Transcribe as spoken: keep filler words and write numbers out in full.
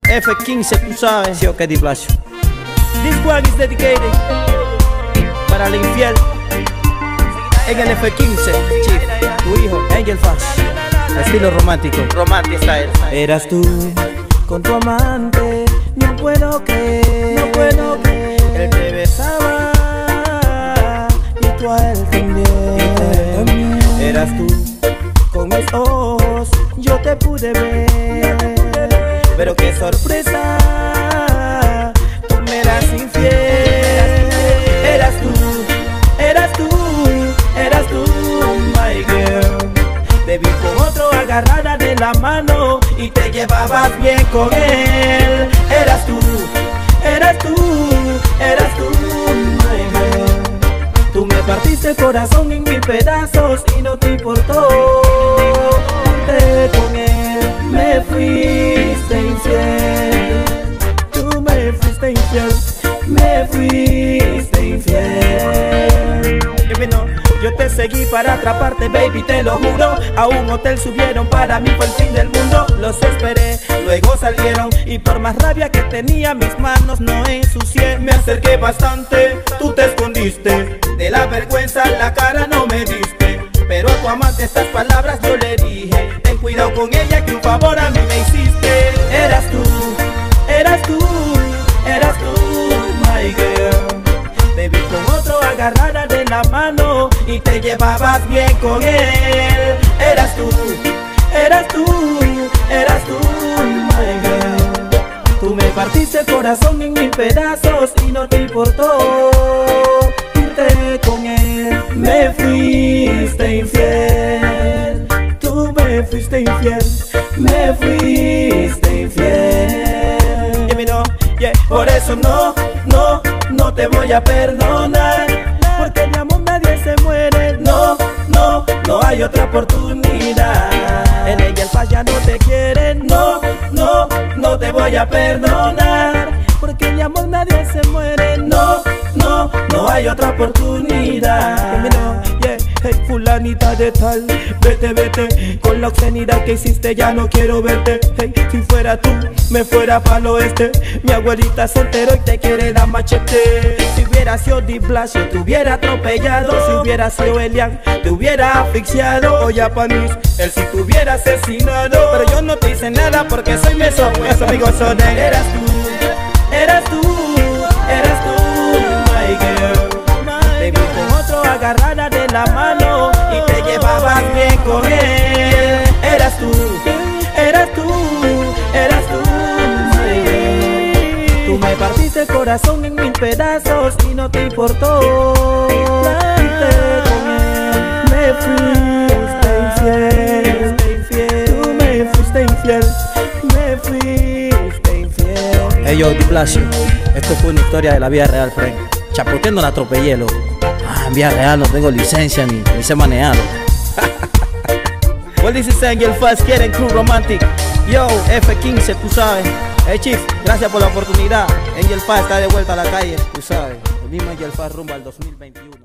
F quince, tú sabes. Sí, ok, Di Blasio. This one is dedicated para el infiel en el F quince, Chief, tu hijo, Angel Faz. Estilo romántico, romantic style. Eras tú con tu amante, no puedo creer, No puedo creer. él te besaba y tú a él también. también. Eras tú con mis ojos, yo te pude ver, pero qué sorpresa, tú me eras infiel. Eras tú, eras tú, eras tú, my girl. Te vi con otro agarrada de la mano y te llevabas bien con él. Eras tú, eras tú, eras tú, my girl. Tú me partiste el corazón en mil pedazos y no te importó irte con él. Me fuiste infiel, tú me fuiste infiel, me fuiste infiel. Yo te seguí para atraparte, baby, te lo juro. A un hotel subieron, para mí fue el fin del mundo. Los esperé, luego salieron y por más rabia que tenía mis manos no ensucié. Me acerqué bastante, tú te escondiste, de la vergüenza la cara no me diste. Pero a tu amante estas palabras yo le dije: ten cuidado con ella, que un favor a mí me hiciste. Eras tú, eras tú, eras tú, my girl. Te vi con otro agarrada de la mano y te llevabas bien con él. Eras tú, eras tú, eras tú, my girl. Tú me partiste el corazón en mil pedazos y no te importó irte con él. Me fuiste infiel, tú me fuiste infiel, me fuiste infiel. Y no, yeah. Por eso no, no, no te voy a perdonar, porque de amor nadie se muere. No, no, no hay otra oportunidad. El Angel Faz ya no te quiere. No, no, no te voy a perdonar, porque de amor nadie se muere. No, no, no hay otra oportunidad. Yeah, hey, fulanita de tal, vete, vete, con la obscenidad que hiciste ya no quiero verte. Hey, si fuera tú, me fuera pa'l oeste. Mi abuelita se enteró y te quiere dar machete. Si hubiera sido Di Blasio, te hubiera atropellado. Si hubiera sido Elian, te hubiera asfixiado. O Japanese, él si te hubiera asesinado. Pero yo no te hice nada porque soy meso. Mis amigos son él. Eras tú, eras tú, eras tú, my girl. Te vi con otro agarrada de la mano y te llevabas bien con él. Eras tú, eras tú, eras tú, my girl. Tú me partiste el corazón en mil pedazos y no te importó irte con él. Me fuiste infiel, tú me fuiste infiel, me fuiste infiel. Hey yo, Di Blasio, esto fue una historia de la vida real, friend. Chapoteando la atropellé, loco. Ah, en vida real no tengo licencia ni, ni sé manejarlo. Well, this is Angel Faz, quieren Crew Romantic. Yo, F quince, tú sabes. Hey Chief, gracias por la oportunidad. Angel Faz está de vuelta a la calle, tú sabes. El mismo Angel Faz rumbo al dos mil veintiuno.